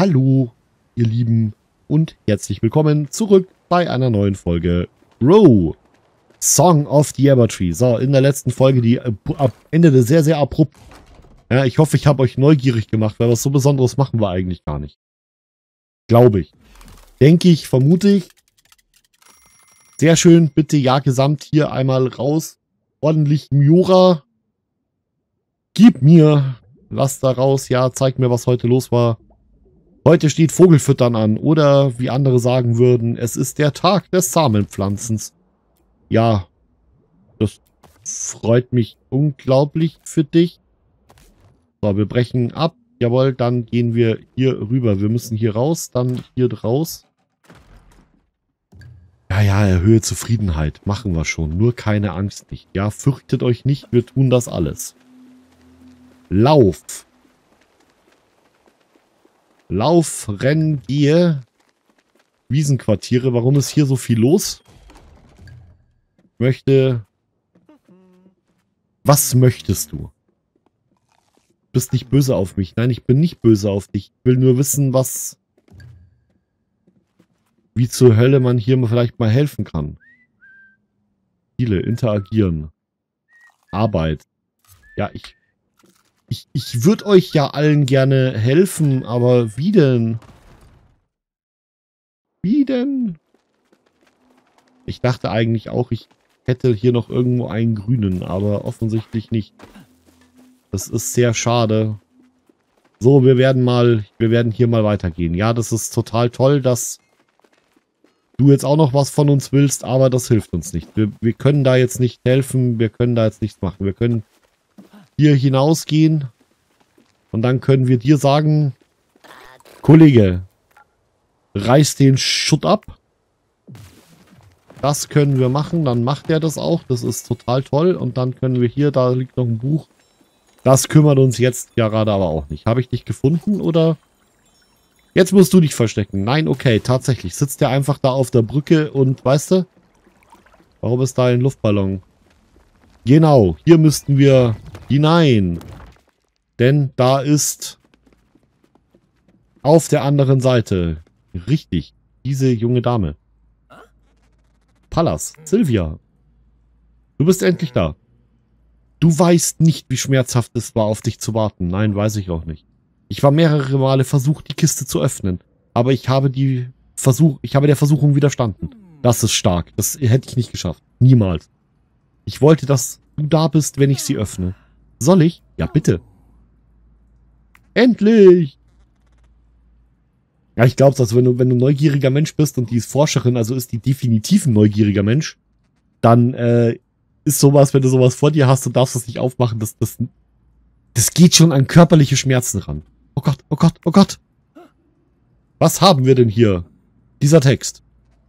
Hallo, ihr Lieben, und herzlich willkommen zurück bei einer neuen Folge Row, Song of the Evertree. So, in der letzten Folge, die endete sehr, sehr abrupt. Ja, ich hoffe, ich habe euch neugierig gemacht, weil was so Besonderes machen wir eigentlich gar nicht. Glaube ich. Denke ich, vermute ich. Sehr schön, bitte ja gesamt hier einmal raus. Ordentlich Miura. Gib mir was da raus. Ja, zeig mir, was heute los war. Heute steht Vogelfüttern an. Oder wie andere sagen würden, es ist der Tag des Samenpflanzens. Ja, das freut mich unglaublich für dich. So, wir brechen ab. Jawohl, dann gehen wir hier rüber. Wir müssen hier raus, dann hier raus. Ja, erhöhe Zufriedenheit. Machen wir schon. Nur keine Angst nicht. Ja, fürchtet euch nicht. Wir tun das alles. Lauf. Lauf, renn, gehe. Wiesenquartiere. Warum ist hier so viel los? Ich möchte... Was möchtest du? Du bist nicht böse auf mich. Nein, ich bin nicht böse auf dich. Ich will nur wissen, was... Wie zur Hölle man hier vielleicht mal helfen kann. Ziele, interagieren. Arbeit. Ja, ich würde euch ja allen gerne helfen, aber wie denn? Wie denn? Ich dachte eigentlich auch, ich hätte hier noch irgendwo einen grünen, aber offensichtlich nicht. Das ist sehr schade. So, wir werden hier mal weitergehen. Ja, das ist total toll, dass du jetzt auch noch was von uns willst, aber das hilft uns nicht. Wir können da jetzt nicht helfen, wir können da jetzt nichts machen. Wir können hier hinausgehen und dann können wir dir sagen, Kollege, reiß den Schutt ab. Das können wir machen, dann macht er das auch. Das ist total toll und dann können wir hier, da liegt noch ein Buch. Das kümmert uns jetzt gerade aber auch nicht. Habe ich dich gefunden oder... Jetzt musst du dich verstecken. Nein, okay, tatsächlich. Sitzt der einfach da auf der Brücke und, weißt du? Warum ist da ein Luftballon? Genau, hier müssten wir hinein. Denn da ist auf der anderen Seite, richtig, diese junge Dame. Pallas, Sylvia. Du bist endlich da. Du weißt nicht, wie schmerzhaft es war, auf dich zu warten. Nein, weiß ich auch nicht. Ich war mehrere Male versucht, die Kiste zu öffnen. Aber ich habe der Versuchung widerstanden. Das ist stark. Das hätte ich nicht geschafft. Niemals. Ich wollte, dass du da bist, wenn ich sie öffne. Soll ich? Ja, bitte. Endlich! Ja, ich glaube, dass wenn du ein neugieriger Mensch bist und die ist Forscherin, also ist die definitiv ein neugieriger Mensch, dann ist sowas, wenn du sowas vor dir hast und darfst das nicht aufmachen, das geht schon an körperliche Schmerzen ran. Oh Gott, oh Gott, oh Gott. Was haben wir denn hier? Dieser Text.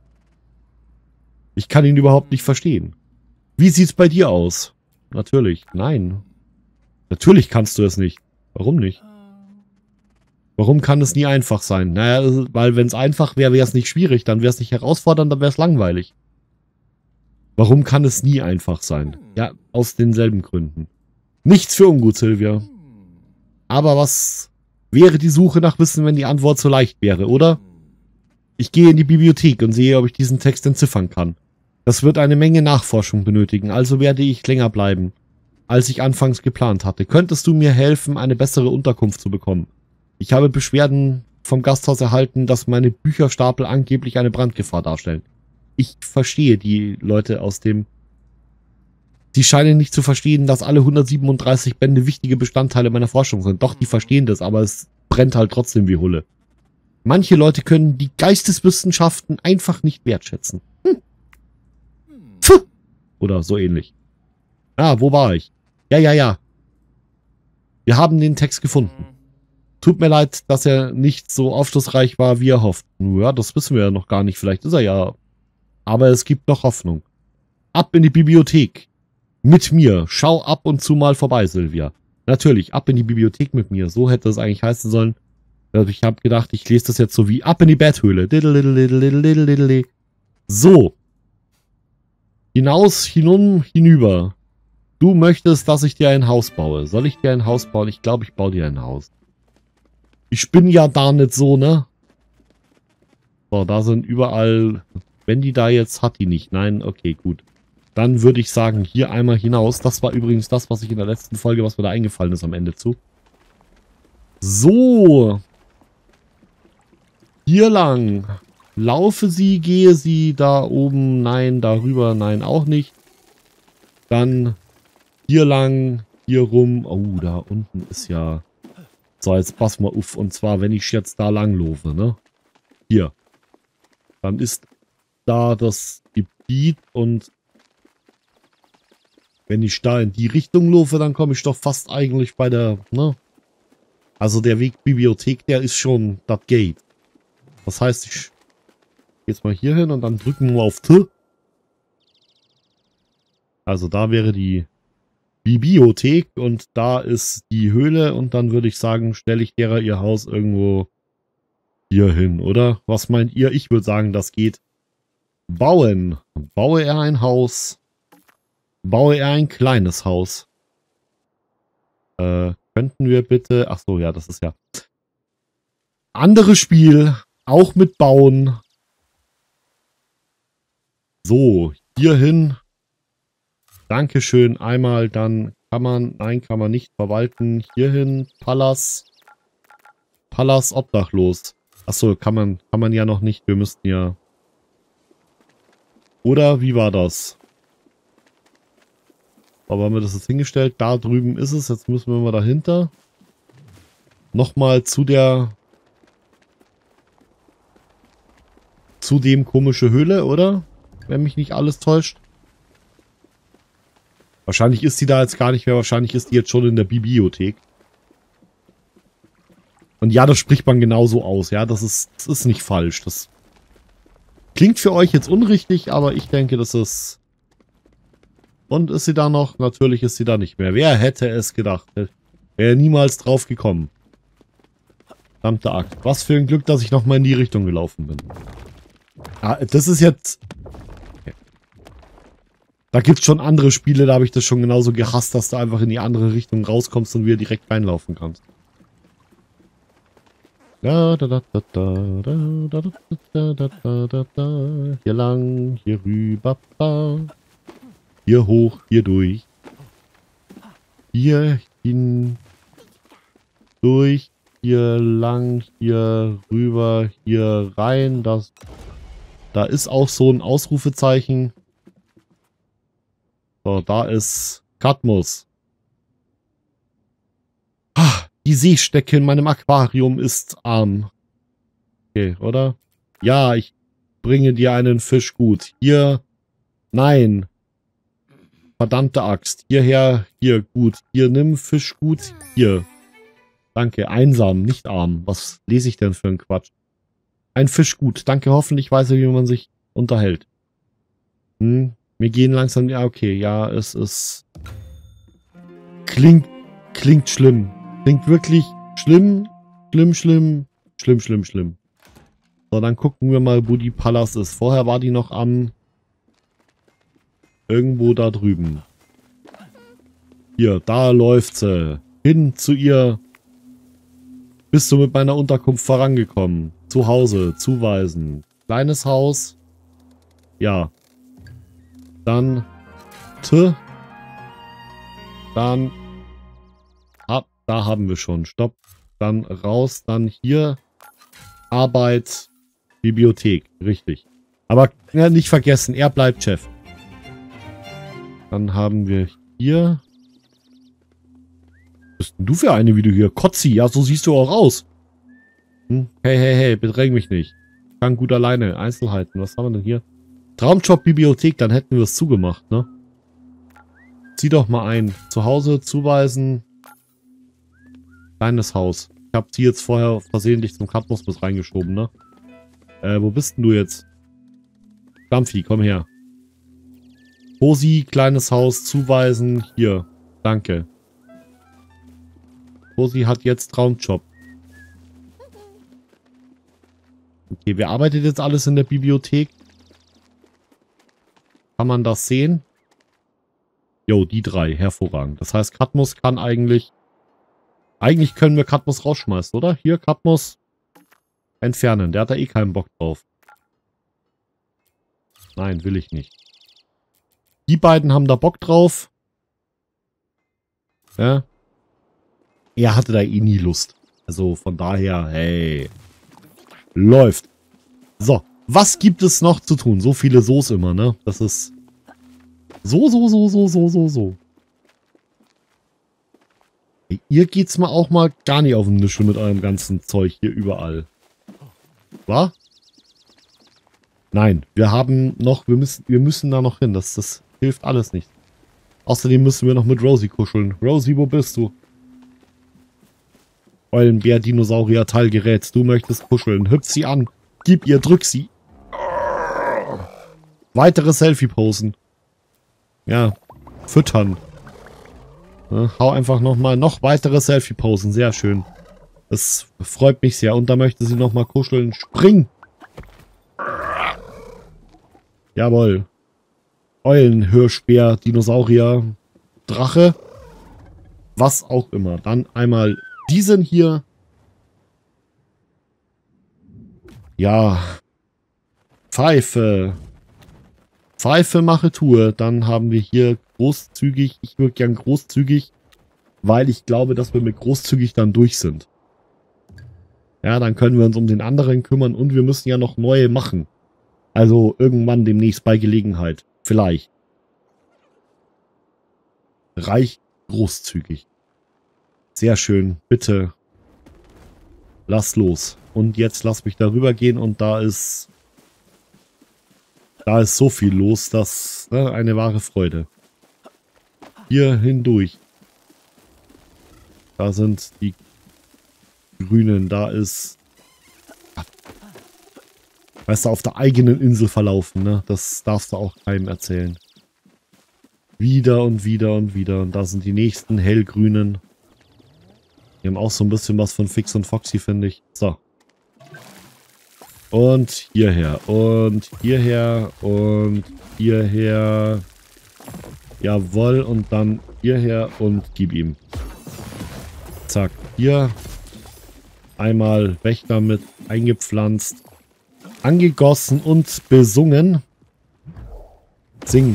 Ich kann ihn überhaupt nicht verstehen. Wie sieht's bei dir aus? Natürlich. Nein. Natürlich kannst du es nicht. Warum nicht? Warum kann es nie einfach sein? Naja, weil wenn es einfach wäre, wäre es nicht schwierig. Dann wäre es nicht herausfordernd, dann wäre es langweilig. Warum kann es nie einfach sein? Ja, aus denselben Gründen. Nichts für ungut, Sylvia. Aber was wäre die Suche nach Wissen, wenn die Antwort so leicht wäre, oder? Ich gehe in die Bibliothek und sehe, ob ich diesen Text entziffern kann. Das wird eine Menge Nachforschung benötigen, also werde ich länger bleiben, als ich anfangs geplant hatte. Könntest du mir helfen, eine bessere Unterkunft zu bekommen? Ich habe Beschwerden vom Gasthaus erhalten, dass meine Bücherstapel angeblich eine Brandgefahr darstellen. Ich verstehe die Leute aus dem... Sie scheinen nicht zu verstehen, dass alle 137 Bände wichtige Bestandteile meiner Forschung sind. Doch, die verstehen das, aber es brennt halt trotzdem wie Hulle. Manche Leute können die Geisteswissenschaften einfach nicht wertschätzen. Pfuh. Oder so ähnlich. Ah, wo war ich? Ja. Wir haben den Text gefunden. Tut mir leid, dass er nicht so aufschlussreich war, wie er hofft. Ja, das wissen wir ja noch gar nicht. Vielleicht ist er ja... Aber es gibt noch Hoffnung. Ab in die Bibliothek. Mit mir. Schau ab und zu mal vorbei, Sylvia. Natürlich, ab in die Bibliothek mit mir. So hätte es eigentlich heißen sollen. Ich habe gedacht, ich lese das jetzt so wie ab in die Betthöhle. So. Hinaus, hinüber. Du möchtest, dass ich dir ein Haus baue. Soll ich dir ein Haus bauen? Ich glaube, ich baue dir ein Haus. Ich bin ja da nicht so, ne? So, da sind überall... Wenn die da jetzt hat die nicht. Nein, okay, gut. Dann würde ich sagen, hier einmal hinaus. Das war übrigens das, was ich in der letzten Folge, was mir da eingefallen ist am Ende zu. So. Hier lang. Laufe sie, gehe sie da oben. Nein, darüber, nein, auch nicht. Dann hier lang, hier rum. Oh, da unten ist ja... So, jetzt pass mal auf. Und zwar, wenn ich jetzt da lang laufe, ne? Hier. Dann ist da das Gebiet und wenn ich da in die Richtung laufe, dann komme ich doch fast eigentlich bei der, ne? Also der Weg Bibliothek, der ist schon das Gate. Das heißt, ich gehe jetzt mal hier hin und dann drücken wir auf T. Also da wäre die Bibliothek und da ist die Höhle und dann würde ich sagen, stelle ich derer ihr Haus irgendwo hier hin, oder? Was meint ihr? Ich würde sagen, das geht. Bauen. Baue er ein Haus. Baue er ein kleines Haus. Könnten wir bitte... Ach so, ja, das ist ja... Anderes Spiel. Auch mit Bauen. So, hier hin. Dankeschön. Einmal, dann kann man... Nein, kann man nicht verwalten. Hierhin. Palas. Palas obdachlos. Achso, kann man ja noch nicht. Wir müssten ja... Oder wie war das? Aber haben wir das jetzt hingestellt? Da drüben ist es. Jetzt müssen wir mal dahinter. Nochmal zu der... Zu dem komische Höhle, oder? Wenn mich nicht alles täuscht. Wahrscheinlich ist die da jetzt gar nicht mehr. Wahrscheinlich ist die jetzt schon in der Bibliothek. Und ja, das spricht man genauso aus. Ja, das ist nicht falsch. Das klingt für euch jetzt unrichtig, aber ich denke, das ist... Und ist sie da noch? Natürlich ist sie da nicht mehr. Wer hätte es gedacht? Wäre niemals drauf gekommen. Verdammte Akt. Was für ein Glück, dass ich nochmal in die Richtung gelaufen bin. Ah, das ist jetzt... Okay. Da gibt es schon andere Spiele, da habe ich das schon genauso gehasst, dass du einfach in die andere Richtung rauskommst und wieder direkt reinlaufen kannst. Hier lang, hier rüber, hier hoch, hier durch, hier hin, durch, hier lang, hier rüber, hier rein. Da ist auch so ein Ausrufezeichen. So, da ist Cadmus. Die Seestecke in meinem Aquarium ist arm. Okay, oder? Ja, ich bringe dir einen Fisch gut. Hier. Nein. Verdammte Axt. Hierher. Hier. Gut. Hier, nimm Fisch gut. Hier. Danke. Einsam, nicht arm. Was lese ich denn für einen Quatsch? Ein Fisch gut. Danke. Hoffentlich weiß er, wie man sich unterhält. Wir gehen langsam. Ja, okay. Ja, es ist... Klingt schlimm. Klingt wirklich schlimm. Schlimm. So, dann gucken wir mal, wo die Palas ist. Vorher war die noch am... Irgendwo da drüben. Hier, da läuft sie. Hin zu ihr. Bist du mit meiner Unterkunft vorangekommen? Zu Hause, zuweisen. Kleines Haus. Ja. Dann... Dann... Ab. Da haben wir schon. Stopp. Dann raus. Dann hier. Arbeit. Bibliothek. Richtig. Aber ja, nicht vergessen, er bleibt Chef. Dann haben wir hier... Was bist denn du für eine, wie du hier? Kotzi, ja, so siehst du auch aus. Hey, bedräng mich nicht. Ich kann gut alleine. Einzelheiten. Was haben wir denn hier? Traumjob Bibliothek, dann hätten wir es zugemacht, ne? Zieh doch mal ein. Zu Hause zuweisen. Kleines Haus. Ich habe sie jetzt vorher versehentlich zum Cadmus mit reingeschoben, ne? Wo bist denn du jetzt? Dampfi, komm her. Posi, kleines Haus, zuweisen. Hier. Danke. Posi hat jetzt Traumjob. Okay, wer arbeitet jetzt alles in der Bibliothek? Kann man das sehen? Jo, die drei. Hervorragend. Das heißt, Cadmus kann eigentlich Eigentlich können wir Katmos rausschmeißen, oder? Hier, Katmos entfernen. Der hat da eh keinen Bock drauf. Nein, will ich nicht. Die beiden haben da Bock drauf. Ja. Er hatte da eh nie Lust. Also von daher, hey. Läuft. So, was gibt es noch zu tun? So viele So's immer, ne? Das ist so. Ihr geht's mal auch mal gar nicht auf den Nische mit eurem ganzen Zeug hier überall. Was? Nein, wir haben noch, wir müssen da noch hin. Das hilft alles nicht. Außerdem müssen wir noch mit Rosie kuscheln. Rosie, wo bist du? Eulenbär, Dinosaurier, Teilgerät. Du möchtest kuscheln. Hüpf sie an. Gib ihr, drück sie. Weitere Selfie-Posen. Ja, füttern. Ja, hau einfach nochmal noch weitere Selfie-Posen. Sehr schön. Das freut mich sehr. Und da möchte sie nochmal kuscheln. Spring! Jawohl. Eulen, Hirschbär, Dinosaurier, Drache. Was auch immer. Dann einmal diesen hier. Ja. Pfeife. Pfeife mache Tour. Dann haben wir hier großzügig. Ich würde gern großzügig, weil ich glaube, dass wir mit großzügig dann durch sind. Ja, dann können wir uns um den anderen kümmern und wir müssen ja noch neue machen. Also irgendwann demnächst bei Gelegenheit. Vielleicht. Reich großzügig. Sehr schön. Bitte. Lass los. Und jetzt lass mich darüber gehen und da ist so viel los, dass eine wahre Freude. Hier hindurch. Da sind die Grünen. Da ist... Weißt du, auf der eigenen Insel verlaufen, ne? Das darfst du auch keinem erzählen. Wieder und wieder und wieder. Und da sind die nächsten hellgrünen. Die haben auch so ein bisschen was von Fix und Foxy, finde ich. So. Und hierher. Und hierher. Und hierher. Jawohl. Und dann hierher und gib ihm. Zack. Hier. Einmal weg damit. Eingepflanzt. Angegossen und besungen. Singen.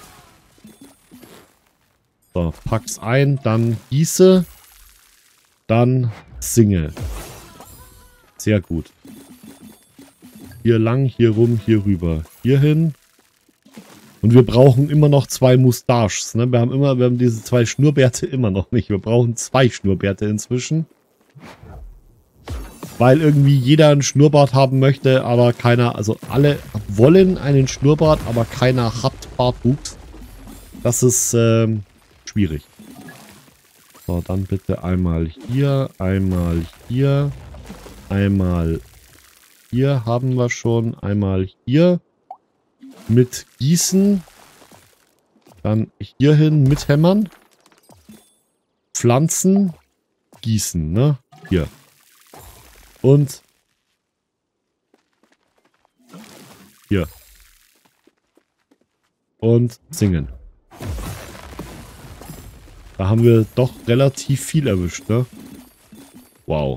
So, pack's ein, dann gieße, dann singe. Sehr gut. Hier lang, hier rum, hier rüber. Hier hin. Und wir brauchen immer noch 2 Mustaches. Ne? Wir haben diese 2 Schnurrbärte immer noch nicht. Wir brauchen 2 Schnurrbärte inzwischen. Weil irgendwie jeder einen Schnurrbart haben möchte, aber keiner, also alle wollen einen Schnurrbart, aber keiner hat Bartwuchs. Das ist schwierig. So, dann bitte einmal hier, einmal hier, einmal hier haben wir schon, einmal hier mit Gießen, dann hier hin mit Hämmern, Pflanzen, Gießen, ne? Hier. Und hier. Und singen. Da haben wir doch relativ viel erwischt, ne? Wow.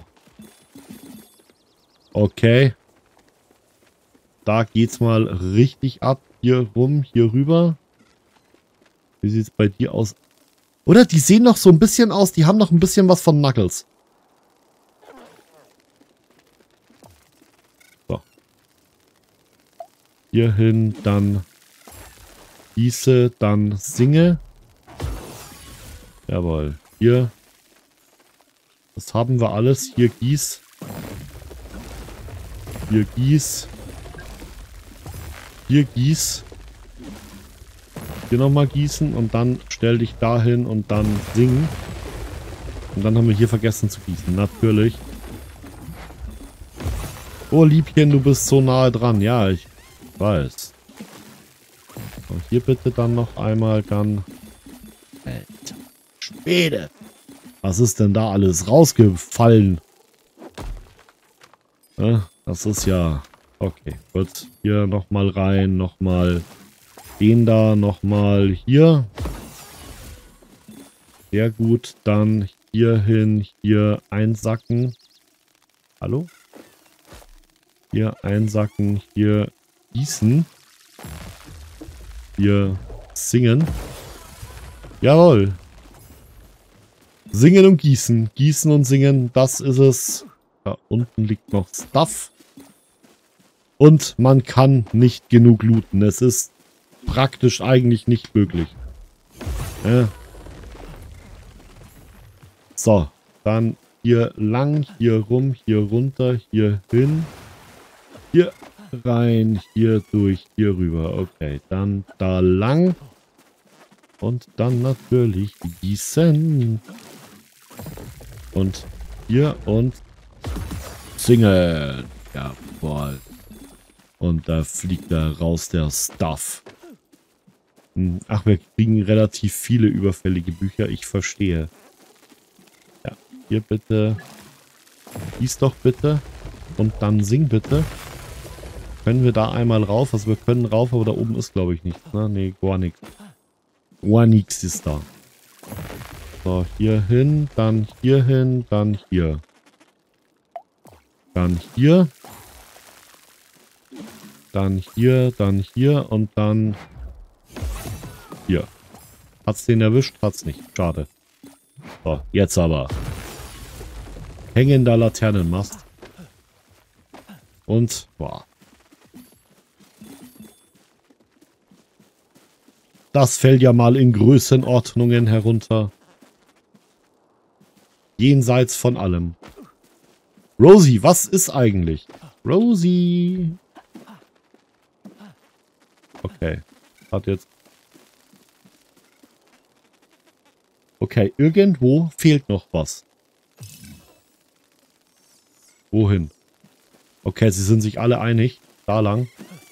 Okay. Da geht's mal richtig ab. Hier rum, hier rüber. Wie sieht's bei dir aus? Oder? Die sehen noch so ein bisschen aus. Die haben noch ein bisschen was von Knuckles. Hier hin, dann gieße, dann singe. Jawohl. Hier. Das haben wir alles. Hier gieß. Hier gieß. Hier gieß. Hier nochmal gießen und dann stell dich dahin und dann singen. Und dann haben wir hier vergessen zu gießen. Natürlich. Oh, Liebchen, du bist so nahe dran. Ja, ich weiß. Und hier bitte dann noch einmal dann... Alter Schwede. Was ist denn da alles rausgefallen? Ja, das ist ja... Okay, gut. Hier nochmal rein, nochmal den da, nochmal hier. Sehr gut. Dann hier hin, hier einsacken. Hallo? Hier einsacken, hier gießen. Hier singen. Jawohl. Singen und gießen. Gießen und singen, das ist es. Da unten liegt noch Stuff. Und man kann nicht genug looten. Es ist praktisch eigentlich nicht möglich. Ja. So, dann hier lang, hier rum, hier runter, hier hin. Hier rein, hier durch, hier rüber. Okay, dann da lang. Und dann natürlich gießen. Und hier und singen. Jawohl. Und da fliegt da raus der Stuff. Ach, wir kriegen relativ viele überfällige Bücher. Ich verstehe. Ja, hier bitte. Gieß doch bitte. Und dann sing bitte. Können wir da einmal rauf? Also wir können rauf, aber da oben ist, glaube ich, nichts. Ne? Nee, gar nichts. Gar nichts ist da. So, hier hin, dann hier hin, dann hier. Dann hier. Dann hier und dann hier. Hat's den erwischt? Hat's nicht. Schade. So, jetzt aber. Hängender Laternenmast. Und, boah. Das fällt ja mal in Größenordnungen herunter. Jenseits von allem. Rosie, was ist eigentlich? Rosie. Okay. Hat jetzt... Okay, irgendwo fehlt noch was. Wohin? Okay, sie sind sich alle einig. Da lang.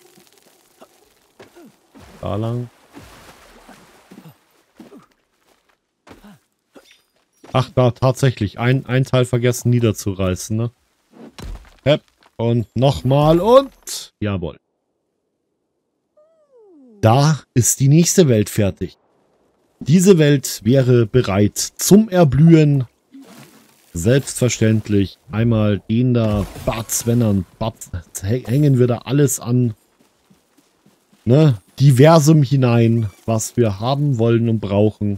Da lang. Ach, da tatsächlich. Ein Teil vergessen niederzureißen, ne? Hepp. Und nochmal und... Jawohl. Da ist die nächste Welt fertig. Diese Welt wäre bereit zum Erblühen. Selbstverständlich. Einmal den da, Batz, wenn dann Batz, hängen wir da alles an. Ne? Diversem hinein, was wir haben wollen und brauchen.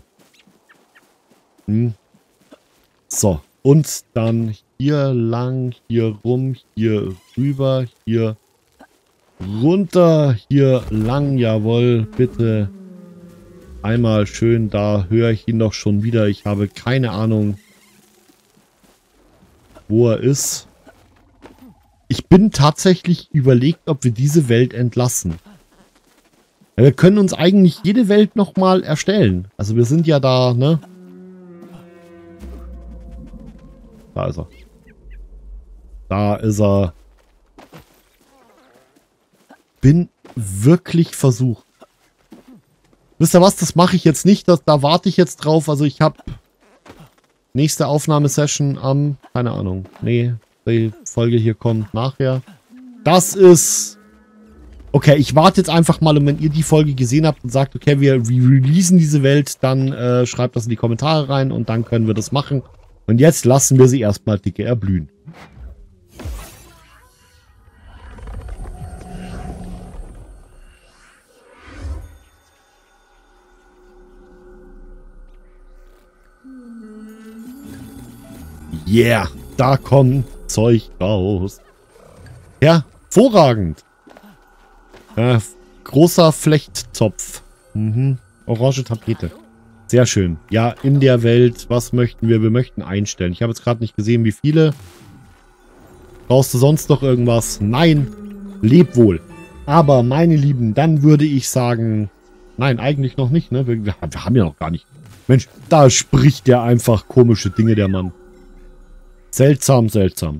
So, und dann hier lang, hier rum, hier rüber, hier runter, hier lang, jawohl, bitte. Einmal schön, da höre ich ihn doch schon wieder. Ich habe keine Ahnung, wo er ist. Ich bin tatsächlich überlegt, ob wir diese Welt entlassen. Ja, wir können uns eigentlich jede Welt nochmal erstellen. Also wir sind ja da, ne? Da ist er. Da ist er. Bin wirklich versucht. Wisst ihr was? Das mache ich jetzt nicht. Da warte ich jetzt drauf. Also ich habe nächste Aufnahmesession am... Keine Ahnung. Nee, die Folge hier kommt nachher. Das ist... Okay, ich warte jetzt einfach mal. Und wenn ihr die Folge gesehen habt und sagt, okay, wir releasen diese Welt, dann schreibt das in die Kommentare rein und dann können wir das machen. Und jetzt lassen wir sie erstmal dicke erblühen. Yeah, da kommt Zeug raus. Hervorragend. Großer Flechttopf. Orange Tapete. Sehr schön. Ja, in der Welt, was möchten wir? Wir möchten einstellen. Ich habe jetzt gerade nicht gesehen, wie viele. Brauchst du sonst noch irgendwas? Nein. Leb wohl. Aber, meine Lieben, dann würde ich sagen... Nein, eigentlich noch nicht, ne? Wir haben ja noch gar nicht... Mensch, da spricht der einfach komische Dinge, der Mann. Seltsam, seltsam.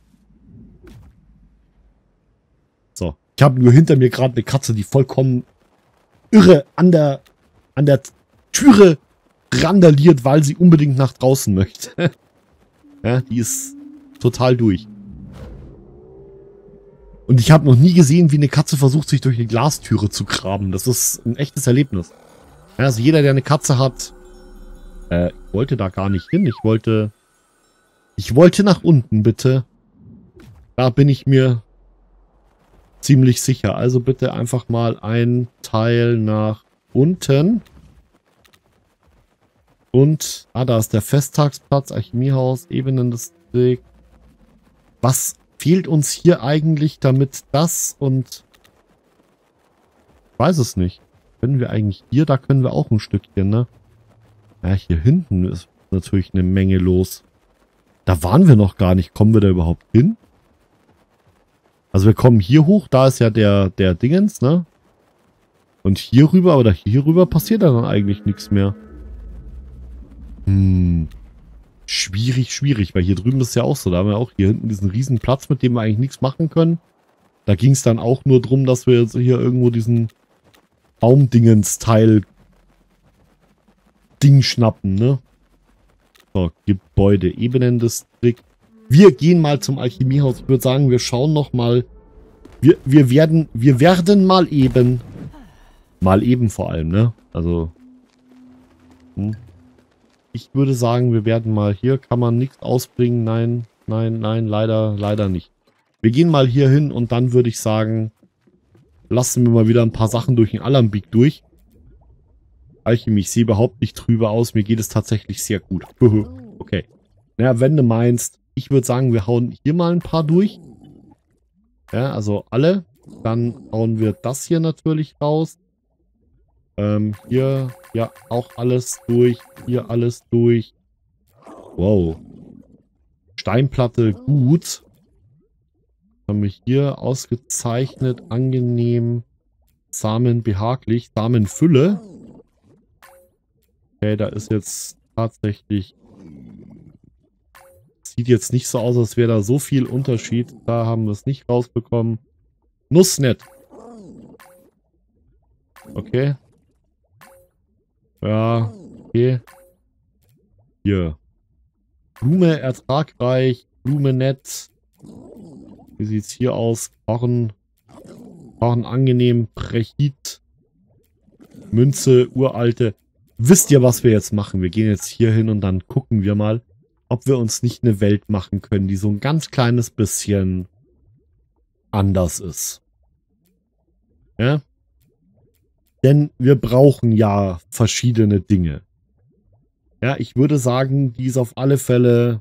So. Ich habe nur hinter mir gerade eine Katze, die vollkommen irre an der Türe randaliert, weil sie unbedingt nach draußen möchte. Ja, die ist total durch. Und ich habe noch nie gesehen, wie eine Katze versucht, sich durch eine Glastüre zu graben. Das ist ein echtes Erlebnis. Ja, also jeder, der eine Katze hat, Ich wollte da gar nicht hin. Ich wollte nach unten, bitte. Da bin ich mir ziemlich sicher. Also bitte einfach mal ein Teil nach unten. Und, da ist der Festtagsplatz, Alchemiehaus, Ebenendistrikt. Was fehlt uns hier eigentlich, damit das und... Ich weiß es nicht. Können wir eigentlich hier? Da können wir auch ein Stückchen, ne? Ja, hier hinten ist natürlich eine Menge los. Da waren wir noch gar nicht. Kommen wir da überhaupt hin? Also wir kommen hier hoch. Da ist ja der Dingens, ne? Und hier rüber, aber hier rüber passiert dann eigentlich nichts mehr. Schwierig, schwierig. Weil hier drüben ist ja auch so. Da haben wir auch hier hinten diesen riesen Platz, mit dem wir eigentlich nichts machen können. Da ging es dann auch nur drum, dass wir jetzt hier irgendwo diesen Baumdingens-Teil Ding schnappen, ne? So, Gebäude, Ebenendistrikt. Wir gehen mal zum Alchemiehaus. Ich würde sagen, wir schauen noch mal. Wir werden mal eben. Mal eben vor allem, ne? Also. Ich würde sagen, wir werden mal. Hier kann man nichts ausbringen. Nein, nein, nein, leider nicht. Wir gehen mal hier hin und dann würde ich sagen, lassen wir mal wieder ein paar Sachen durch den Alembic durch. Alchemie, ich sehe überhaupt nicht trübe aus. Mir geht es tatsächlich sehr gut. Okay. Naja, wenn du meinst, ich würde sagen, wir hauen hier mal ein paar durch. Ja, also alle. Dann hauen wir das hier natürlich raus. Hier, ja, auch alles durch. Hier alles durch. Wow. Steinplatte, gut. Haben wir hier ausgezeichnet, angenehm. Samen behaglich. Samenfülle. Okay, da ist jetzt tatsächlich... Sieht jetzt nicht so aus, als wäre da so viel Unterschied. Da haben wir es nicht rausbekommen. Nussnett. Okay. Ja, okay. Hier. Blume ertragreich. Blume nett. Wie sieht es hier aus? Korn angenehm. Prechit. Münze, uralte. Wisst ihr, was wir jetzt machen? Wir gehen jetzt hier hin und dann gucken wir mal, ob wir uns nicht eine Welt machen können, die so ein ganz kleines bisschen anders ist. Ja? Denn wir brauchen ja verschiedene Dinge. Ja, ich würde sagen, die ist auf alle Fälle...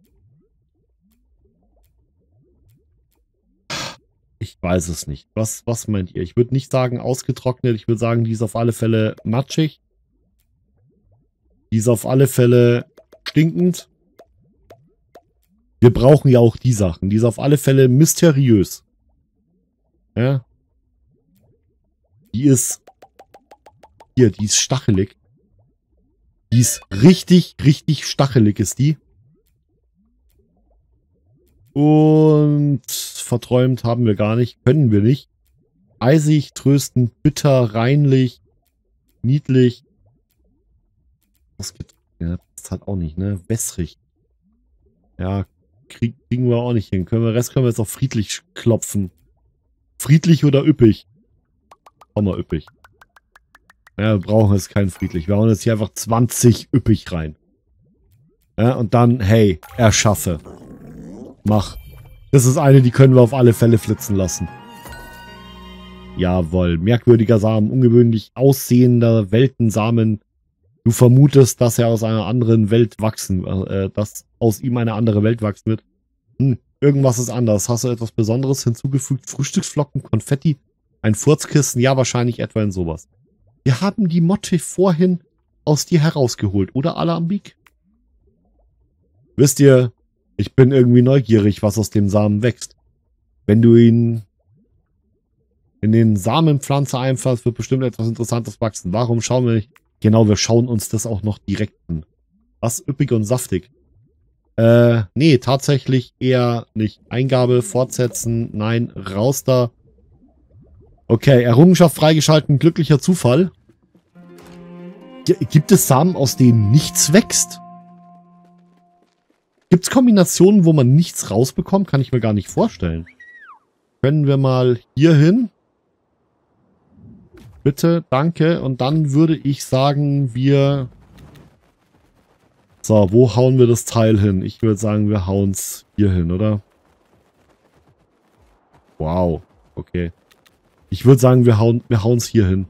Ich weiß es nicht. Was meint ihr? Ich würde nicht sagen ausgetrocknet. Ich würde sagen, die ist auf alle Fälle matschig. Die ist auf alle Fälle stinkend. Wir brauchen ja auch die Sachen. Die ist auf alle Fälle mysteriös. Ja. Die ist... Hier, die ist stachelig. Die ist richtig, richtig stachelig ist die. Und verträumt haben wir gar nicht. Können wir nicht. Eisig, tröstend, bitter, reinlich, niedlich. Das geht, ja, das hat auch nicht, ne? Wässrig. Ja, kriegen wir auch nicht hin. Rest können wir jetzt auf friedlich klopfen. Friedlich oder üppig? Komm mal, üppig. Ja, wir brauchen jetzt keinen friedlich. Wir hauen jetzt hier einfach 20 üppig rein. Ja, und dann, hey, erschaffe. Mach. Das ist eine, die können wir auf alle Fälle flitzen lassen. Jawohl. Merkwürdiger Samen, ungewöhnlich aussehender Weltensamen. Du vermutest, dass er aus einer anderen Welt wachsen, dass aus ihm eine andere Welt wachsen wird. Irgendwas ist anders. Hast du etwas Besonderes hinzugefügt? Frühstücksflocken, Konfetti, ein Furzkissen? Ja, wahrscheinlich etwa in sowas. Wir haben die Motte vorhin aus dir herausgeholt, oder Alembic? Wisst ihr, ich bin irgendwie neugierig, was aus dem Samen wächst. Wenn du ihn in den Samenpflanze einfallst, wird bestimmt etwas Interessantes wachsen. Warum schauen wir nicht? Genau, wir schauen uns das auch noch direkt an. Was? Üppig und saftig. Nee, tatsächlich eher nicht. Eingabe, fortsetzen, nein, raus da. Okay, Errungenschaft freigeschalten, glücklicher Zufall. Gibt es Samen, aus denen nichts wächst? Gibt es Kombinationen, wo man nichts rausbekommt? Kann ich mir gar nicht vorstellen. Können wir mal hier hin? Bitte, danke. Und dann würde ich sagen, wir So, wo hauen wir das Teil hin? Ich würde sagen, wir hauen es hier hin, oder? Wow. Okay. Ich würde sagen, wir hauen es hier hin.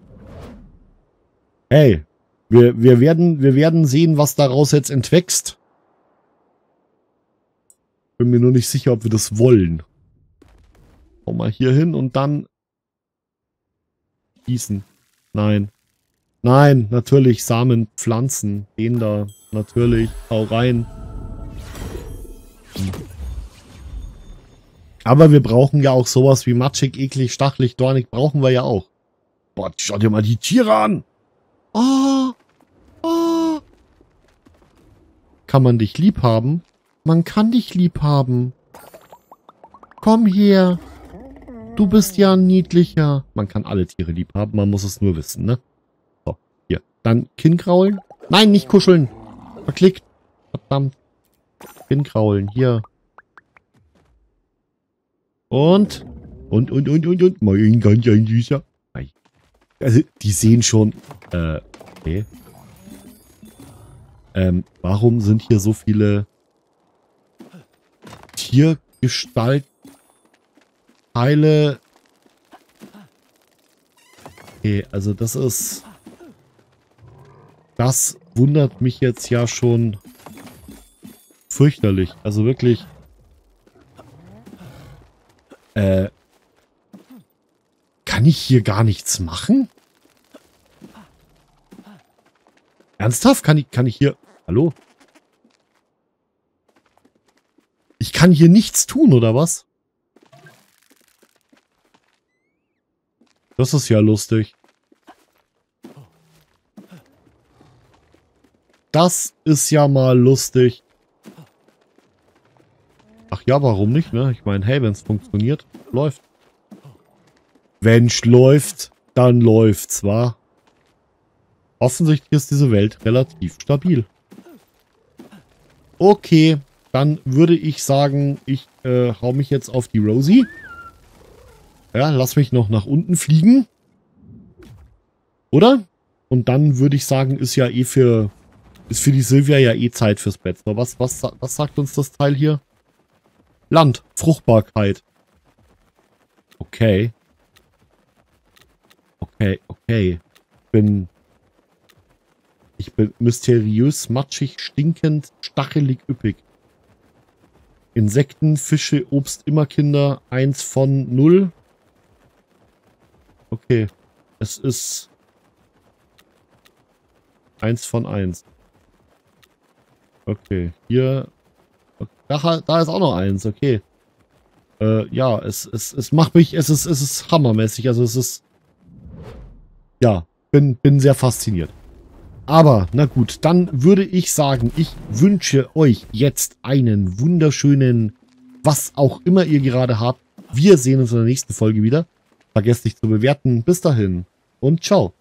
Hey, wir werden sehen, was daraus jetzt entwächst. Bin mir nur nicht sicher, ob wir das wollen. Hau mal hier hin und dann gießen. Nein. Nein, natürlich Samen pflanzen. Den da. Natürlich. Hau rein. Aber wir brauchen ja auch sowas wie matschig, eklig, stachelig, dornig. Brauchen wir ja auch. Boah, schau dir mal die Tiere an. Oh. Oh. Kann man dich lieb haben? Man kann dich lieb haben. Komm her. Du bist ja ein niedlicher. Man kann alle Tiere lieb haben, man muss es nur wissen, ne? So, hier. Dann Kinn kraulen. Nein, nicht kuscheln. Verklickt. Verdammt. Kinn kraulen. Hier. Und. Mein ganz ein süßer. Also, die sehen schon. Okay. Warum sind hier so viele Tiergestaltteile? Okay, also das ist... Das wundert mich jetzt ja schon fürchterlich. Also wirklich... Kann ich hier gar nichts machen? Ernsthaft? Kann ich hier... Hallo? Ich kann hier nichts tun, oder was? Das ist ja lustig. Das ist ja mal lustig. Ach ja, warum nicht, ne? Ich meine, hey, wenn es funktioniert, läuft. Wenn's läuft, dann läuft's, wa? Offensichtlich ist diese Welt relativ stabil. Okay, dann würde ich sagen, ich hau mich jetzt auf die Rosie. Ja, lass mich noch nach unten fliegen. Oder? Und dann würde ich sagen, ist ja eh ist für die Silvia ja eh Zeit fürs Bett. So, was sagt uns das Teil hier? Land, Fruchtbarkeit. Okay. Okay. Ich bin mysteriös, matschig, stinkend, stachelig, üppig. Insekten, Fische, Obst, Immerkinder, 1 von 0. Okay. Es ist 1 von 1. Okay. Hier. Da ist auch noch 1. Okay. Ja, es macht mich. Es ist hammermäßig. Also es ist. Ja, bin sehr fasziniert. Aber, na gut, dann würde ich sagen, ich wünsche euch jetzt einen wunderschönen, was auch immer ihr gerade habt. Wir sehen uns in der nächsten Folge wieder. Vergesst nicht zu bewerten. Bis dahin und ciao.